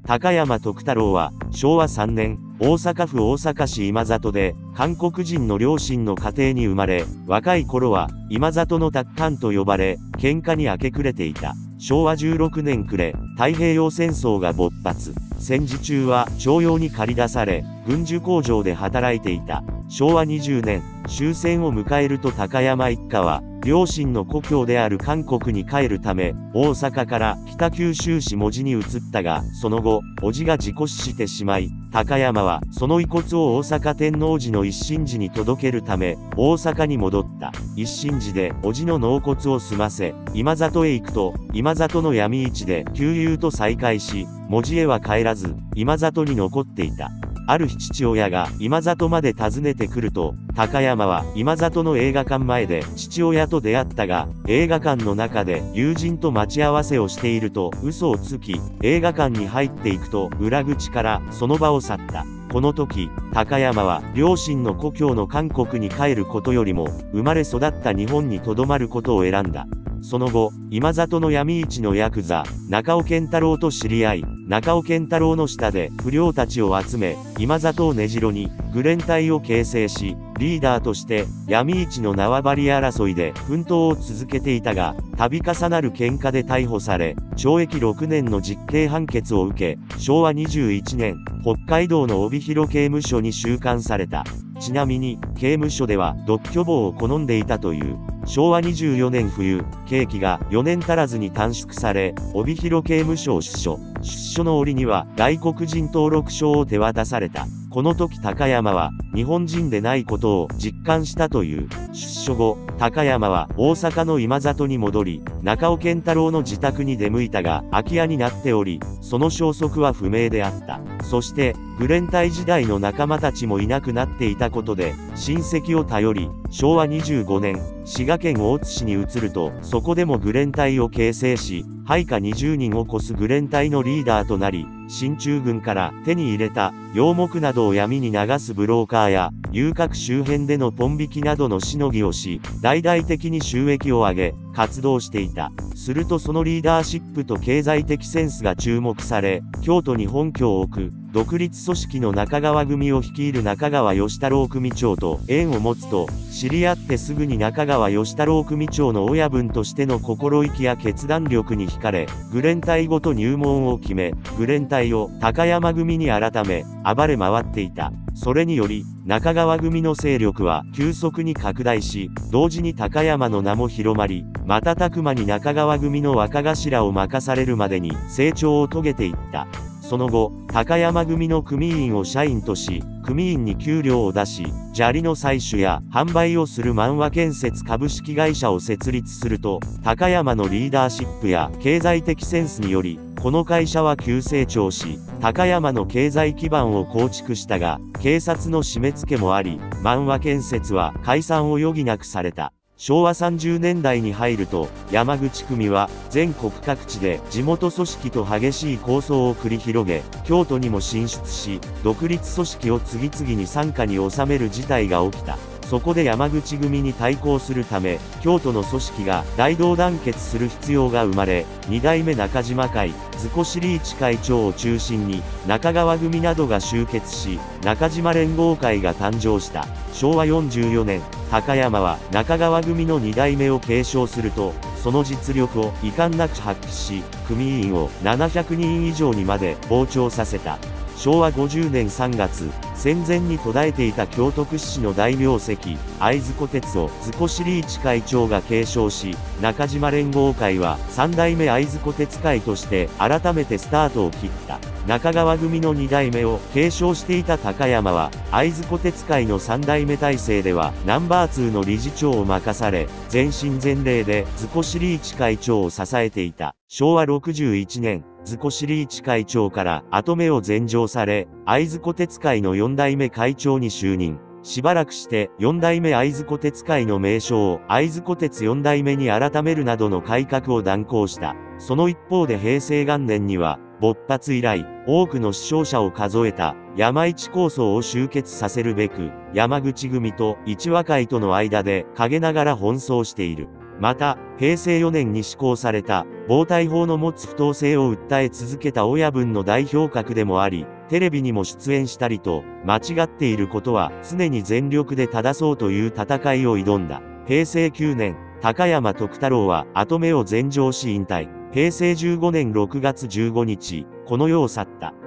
高山徳太郎は、昭和3年、大阪府大阪市今里で、韓国人の両親の家庭に生まれ、若い頃は、今里の達観と呼ばれ、喧嘩に明け暮れていた。昭和16年暮れ、太平洋戦争が勃発。戦時中は、徴用に駆り出され、軍需工場で働いていた。昭和20年、終戦を迎えると高山一家は、両親の故郷である韓国に帰るため、大阪から北九州市門司に移ったが、その後、叔父が事故死してしまい、高山は、その遺骨を大阪天王寺の一身寺に届けるため、大阪に戻った。一身寺で、叔父の納骨を済ませ、今里へ行くと、今里の闇市で、旧友と再会し、門司へは帰らず、今里に残っていた。ある日父親が今里まで訪ねてくると、高山は今里の映画館前で父親と出会ったが、映画館の中で友人と待ち合わせをしていると嘘をつき、映画館に入っていくと裏口からその場を去った。この時、高山は両親の故郷の韓国に帰ることよりも、生まれ育った日本に留まることを選んだ。その後、今里の闇市のヤクザ、中尾健太郎と知り合い、中尾健太郎の下で不良たちを集め、今里を根城に、愚連隊を形成し、リーダーとして、闇市の縄張り争いで奮闘を続けていたが、度重なる喧嘩で逮捕され、懲役6年の実刑判決を受け、昭和21年、北海道の帯広刑務所に収監された。ちなみに、刑務所では独居房を好んでいたという。昭和24年冬、刑期が4年足らずに短縮され、帯広刑務所を出所。出所の折には外国人登録証を手渡された。この時高山は日本人でないことを実感したという。出所後、高山は大阪の今里に戻り、中尾健太郎の自宅に出向いたが空き家になっており、その消息は不明であった。そして、愚連隊時代の仲間たちもいなくなっていたことで、親戚を頼り、昭和25年、滋賀県大津市に移ると、そこでも愚連隊を形成し、配下20人を超す愚連隊のリーダーとなり、進駐軍から手に入れた洋木などを闇に流すブローカーや、遊郭周辺でのポン引きなどのしのぎをし、大々的に収益を上げ、活動していた。するとそのリーダーシップと経済的センスが注目され、京都に本拠を置く、独立組織の中川組を率いる中川義太郎組長と縁を持つと、知り合ってすぐに中川義太郎組長の親分としての心意気や決断力に惹かれ、愚連隊ごと入門を決め、愚連隊を高山組に改め、暴れ回っていた。それにより、中川組の勢力は急速に拡大し、同時に高山の名も広まり、瞬く間に中川組の若頭を任されるまでに成長を遂げていった。その後、高山組の組員を社員とし、組員に給料を出し、砂利の採取や販売をする万和建設株式会社を設立すると、高山のリーダーシップや経済的センスにより、この会社は急成長し、高山の経済基盤を構築したが、警察の締め付けもあり、万和建設は解散を余儀なくされた。昭和30年代に入ると、山口組は全国各地で地元組織と激しい抗争を繰り広げ、京都にも進出し、独立組織を次々に傘下に収める事態が起きた。そこで山口組に対抗するため、京都の組織が大同団結する必要が生まれ、二代目中島会、図越リーチ会長を中心に、中川組などが集結し、中島連合会が誕生した。昭和44年、高山は中川組の二代目を継承すると、その実力を遺憾なく発揮し、組員を700人以上にまで膨張させた。昭和50年3月、戦前に途絶えていた京都屈指の大名跡、会津小鉄を図越リーチ会長が継承し、中島連合会は三代目会津小鉄会として改めてスタートを切った。中川組の2代目を継承していた高山は、会津小鉄会の3代目体制ではナンバー2の理事長を任され、全身全霊で図越リーチ会長を支えていた。昭和61年、図越リーチ会長から跡目を禅譲され、会津小鉄会の4代目会長に就任。しばらくして4代目会津小鉄会の名称を会津小鉄4代目に改めるなどの改革を断行した。その一方で平成元年には、勃発以来、多くの死傷者を数えた山一抗争を終結させるべく、山口組と一和会との間で陰ながら奔走している。また、平成4年に施行された暴対法の持つ不当性を訴え続けた親分の代表格でもあり、テレビにも出演したりと、間違っていることは常に全力で正そうという戦いを挑んだ。平成9年、高山徳太郎は跡目を全城し引退。平成15年6月15日、この世を去った。